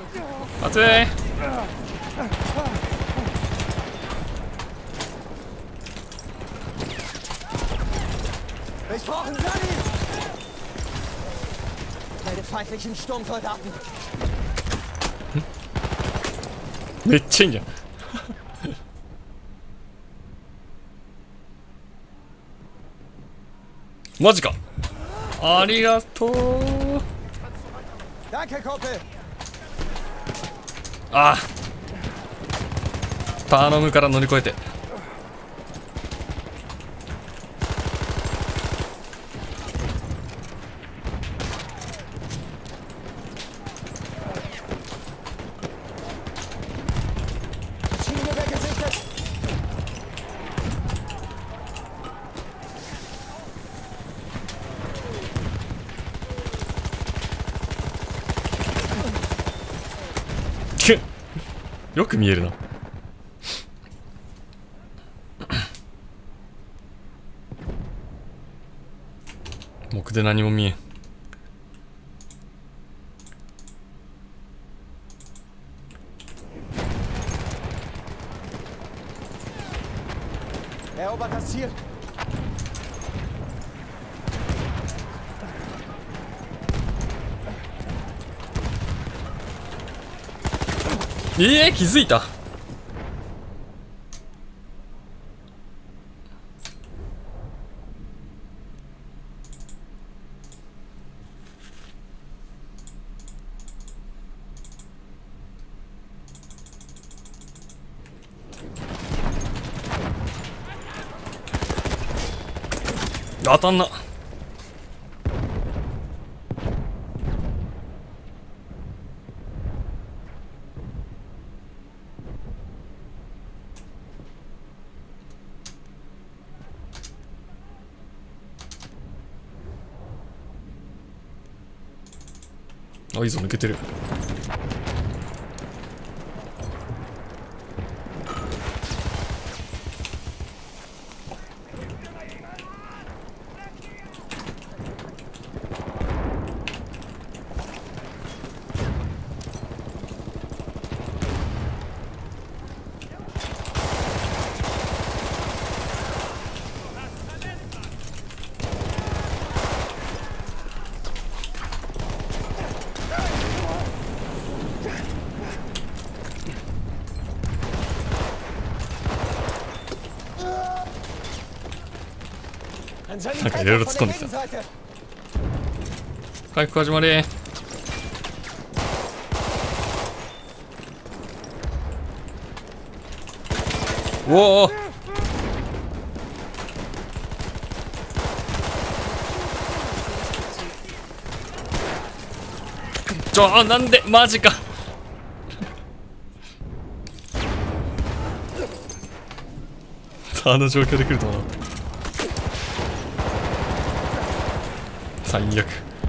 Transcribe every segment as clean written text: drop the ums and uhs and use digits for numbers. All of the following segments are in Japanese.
熱い。 Ich brauche einen Gunny! Melde feindlichen Sturmsoldaten. めっちゃいいんじゃん。マジか。ありがとう。 Danke, Kumpel! ああ、頼むから乗り越えて。 Maschine weggesichtet! くっよく見えるな。木で何も見えん。 Erobert das Ziel! 気づいた。当たんな。あ、いいぞ、抜けてる。なんかいろいろ突っ込んできた。回復始まり。おお、なんでマジか。あの状況で来ると思う。最悪。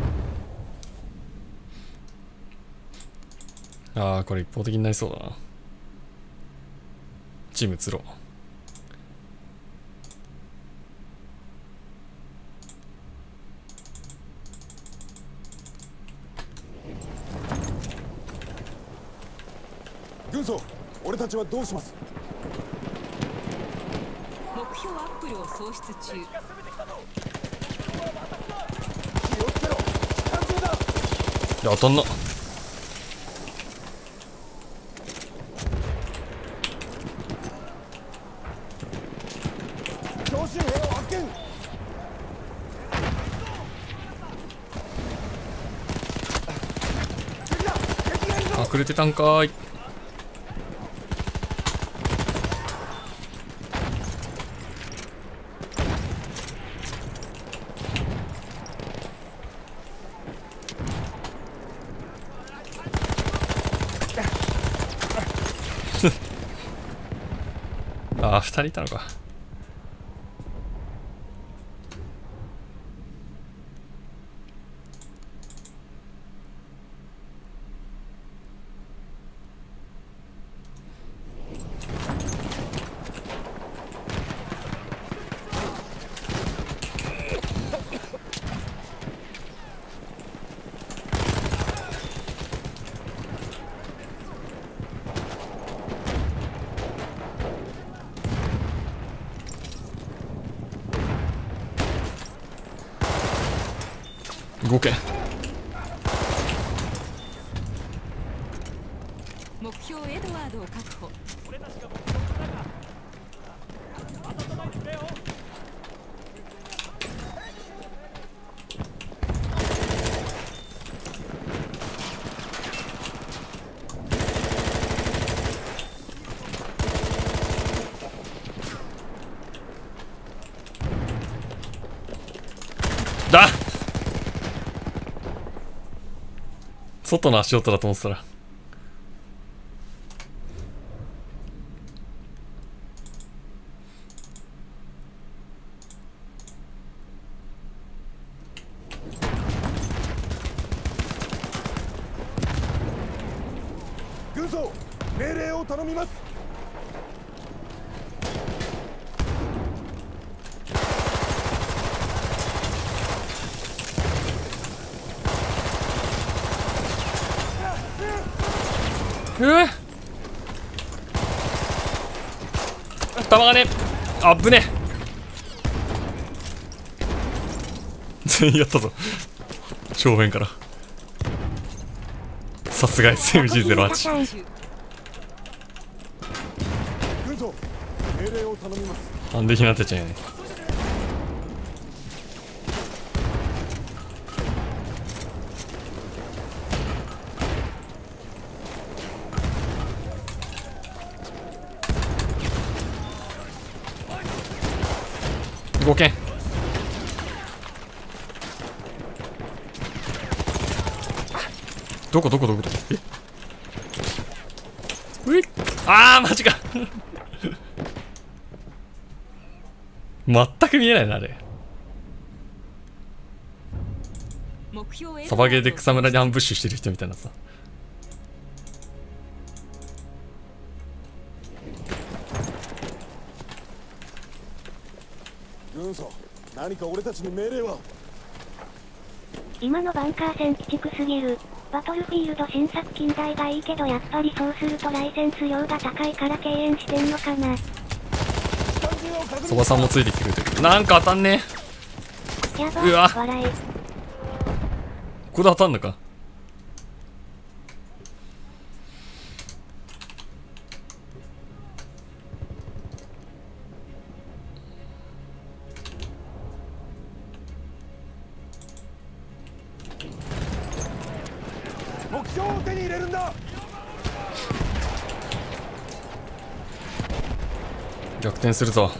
ああ、これ一方的になりそうだな。チーム移ろう。 軍曹、俺たちはどうします？ 目標アップルを喪失中。 気をつけろ！機関銃だ！ いや、当たんな。 強襲兵を発見！ 隠れてたんかーい。ああ、2人いたのか。 動け。 目標エドワードを確保。 だ、外の足音だと思ってたら。 軍曹、命令を頼みます。 弾がね、あぶね全員やったぞ正面から。さすが SMG08。 軍曹、命令を頼みます。 反撃になってちゃうよね。動けん。どこえうい、あーマジか全く見えないなあれ。サバゲーで草むらにアンブッシュしてる人みたいなさ。 軍曹、何か俺たちに命令は。 今のバンカー戦鬼畜すぎる。バトルフィールド新作近代がいいけどやっぱりそうするとライセンス料が高いから敬遠してんのかな。 そばさんもついてきてくれてる。なんか当たんねえ。 やば、 うわ、 笑い。 ここで当たんのか。 目標を手に入れるんだ。 逆転するぞ。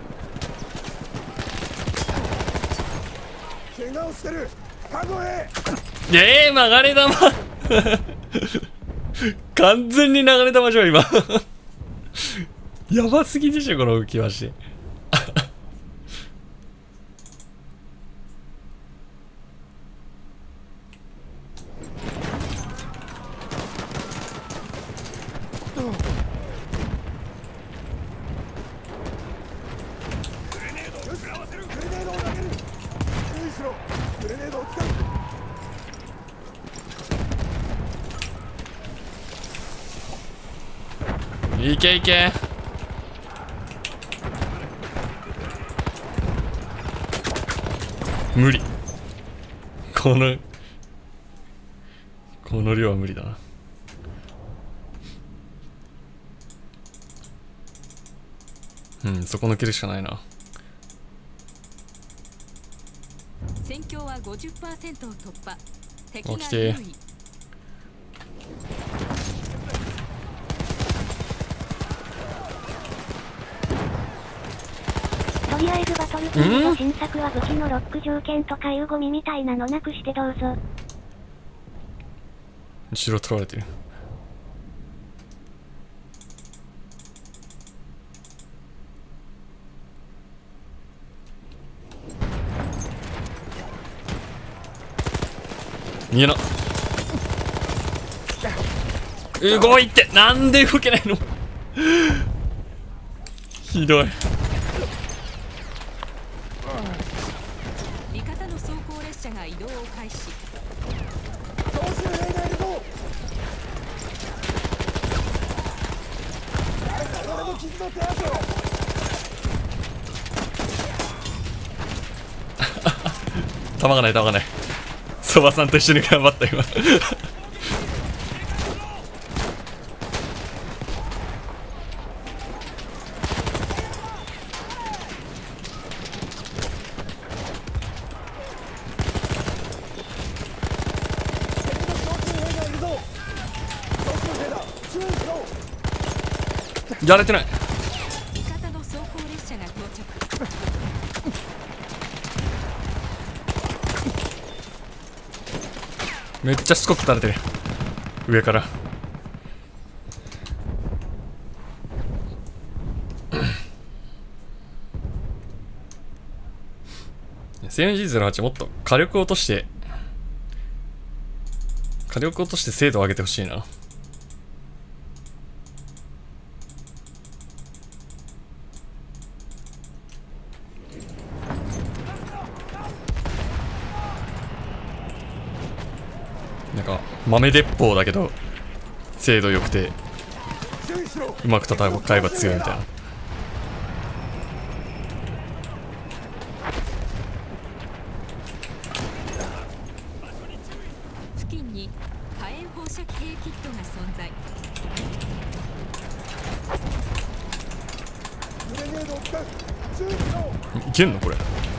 怪我をしてる。カゴへ。 曲がれ玉完全に流れ玉じゃん今やばすぎでしょこの浮き橋いけいけ。無理。この量は無理だな。うん、そこ抜けるしかないな。 戦況は 50% を突破。敵が起きて。 優位。 とりあえずバトルフィールド新作は武器のロック条件とかいうゴミみたいなのなくしてどうぞ。 後ろ取られてる。逃げな。動いて、なんで動けないのひどい。 味方の走行列車が移動を開始。 どうする兵がいるぞ。俺の傷の手当てを。 弾がない。 そばさんと一緒に頑張った今やれてない。 味方の走行列車が到着。 めっちゃしつこく垂れてる上からCMG08 もっと火力落として精度を上げてほしいな。なんか豆鉄砲だけど精度良くてうまく戦えば強いみたいな。 付近に火炎放射器兵キットが存在。 グレネードを使う。注意しろ。 いけんのこれ。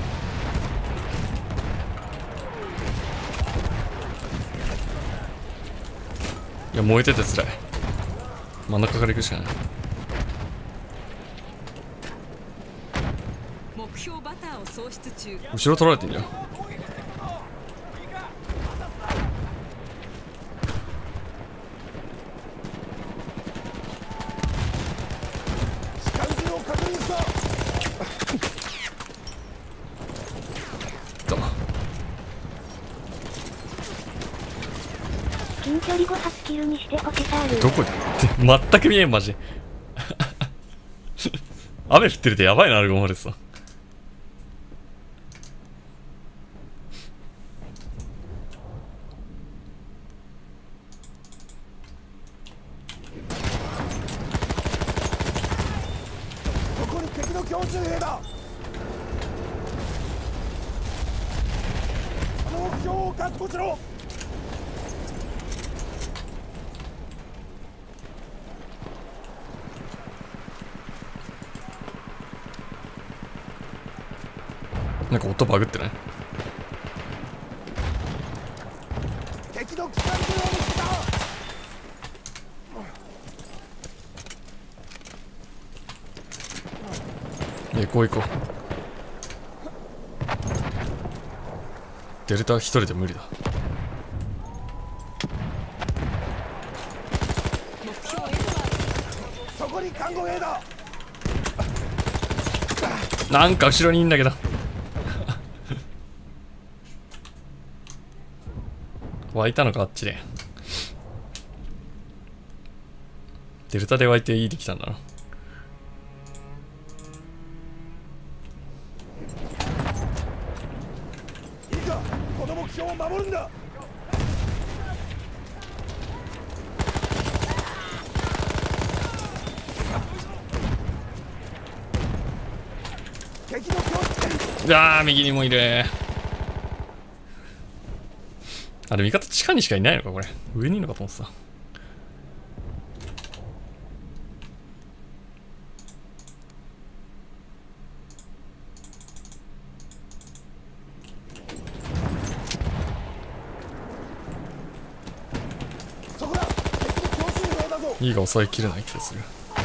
いや燃えててつらい。真ん中から行くしかない。 目標バターを喪失中。 後ろ取られてんじゃん。 視界銃を確認した。 近距離5発キルにしてポテサール。 どこで全く見えんマジ雨降ってるってやばいな。アルゴマルさそこに敵の強襲兵だ。あの目標を確保しろ。 なんか音バグってない？ 敵の機関銃を見つけた。 行こう行こう。デルタ一人で無理だ。 目標 F はそこに看護兵だ。 なんか後ろにいんだけど湧いたのかあっちで。デルタで湧いていいできたんだな。 いいか、この目標を守るんだ。敵の強襲。 右にもいる。あれ味方地下にしかいないのかこれ。上にいるのかと思ってた。 そこだ。敵の強襲兵だぞ。 いいが抑えきれない気がする。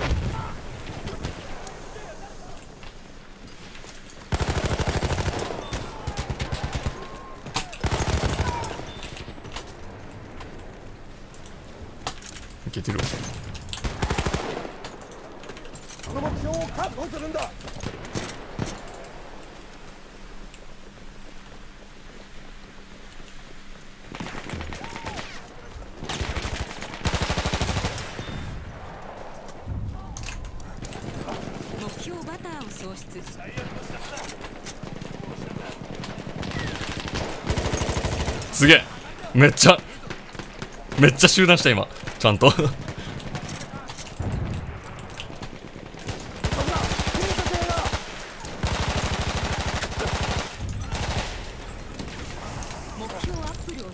いけてるわ。 その目標を確保するんだ。 目標バターを喪失。 すげえ。めっちゃ集団した今ちゃんと目標アップルを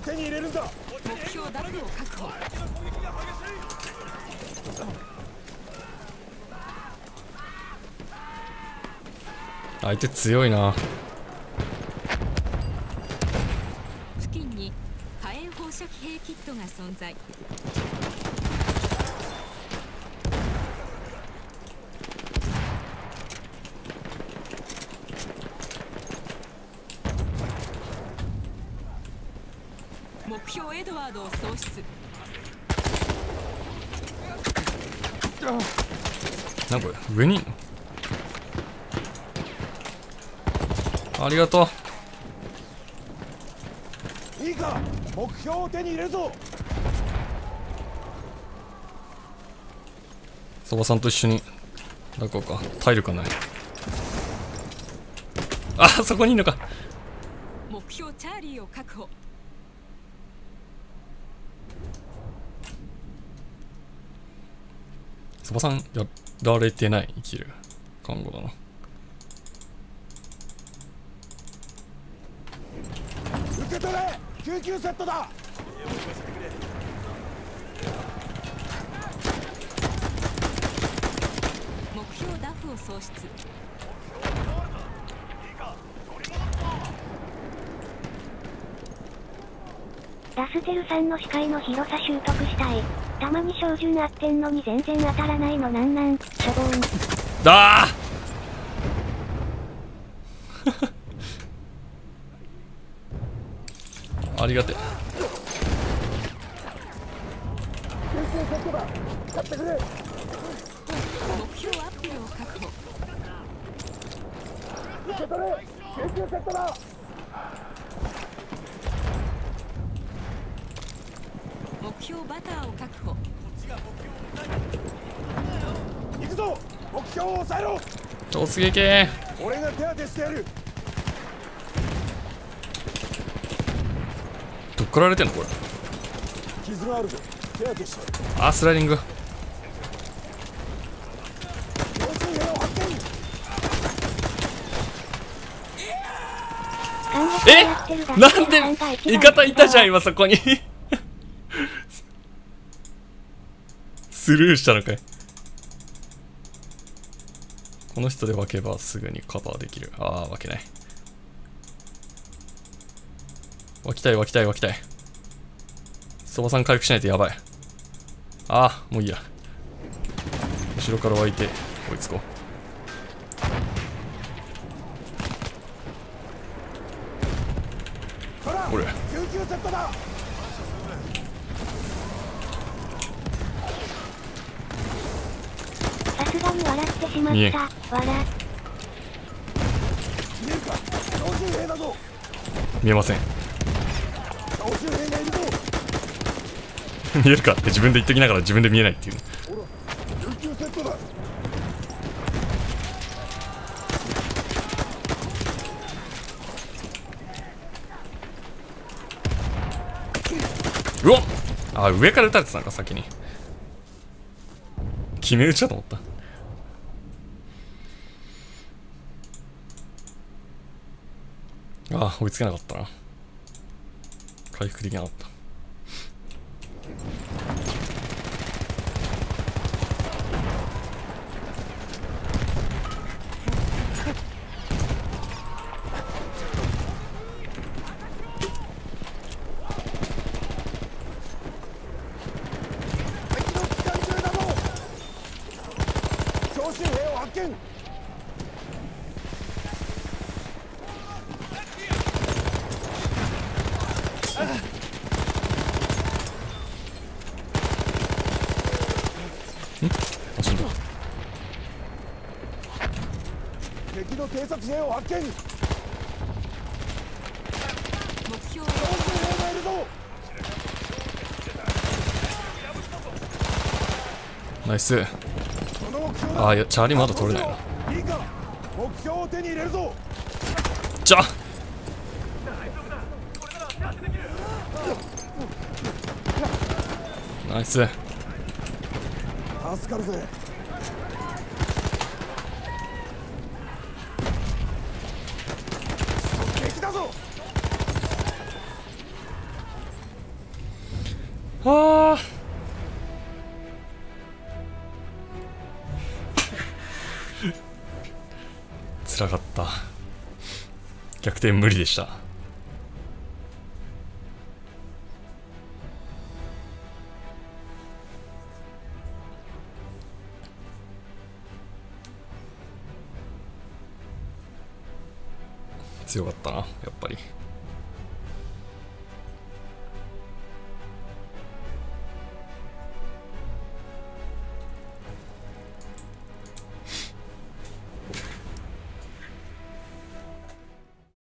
手に入れるんだ。 目標ダフを確保。 相手強いな。 付近に火炎放射器兵キットが存在。目標エドワードを喪失。 なんかこれ上にいんの？ありがとう。 いいか、目標を手に入れるぞ。 そばさんと一緒に抱こうか。体力がない。あ、そこにいんのか。 目標チャーリーを確保。 そばさんやられてない。生きる看護だな。 受け取れ、救急セットだ。 目標ダフを喪失。 ラステルさんの視界の広さ習得したい。たまに照準合ってんのに全然当たらないのなんなん、しょぼん。 だーありがてえ。 救急セットだ。買ってくれ。 目標アップルを確保。 受け取れ、救急セットだ。 目標バターを確保。 行くぞ、目標を抑えろ。 突撃。 俺が手当てしてやる。 どっからやられてんのこれ。 傷があるぞ、手当てして。 あ、スライディング。 強襲兵を発見。 なんで味方いたじゃん今そこにスルーしたのかい。この人で分けばすぐにカバーできる。ああ、分けない。分きたい分きたい分きたい。そばさん回復しないとやばい。ああ、もういいや。後ろから湧いて追いつこう。俺救急セットだ。 さすがに笑ってしま見えん。 った。笑。 見えるか、徴集兵だぞ。 見えません。 徴集兵がいるぞ。 見えるかって自分で言っときながら自分で見えないっていう。 ほら、救急セットだ。 うわっ、あ、上から撃たれてたのか先に。決め撃ちだと思った。ああ、追いつけなかったな。回復できなかった。 敵の機関銃だぞ。徴集兵を発見。 あ、死んだ。 敵の偵察兵を発見。 目標徴集兵がいるぞ。 ナイス。 この目標だ。 あ、いや、チャーリーまだ取れないな。 いいか、目標を手に入れるぞ。 じゃあナイス。 助かるぜ。敵だぞ。 辛かった。逆転無理でした。強かったな、やっぱり。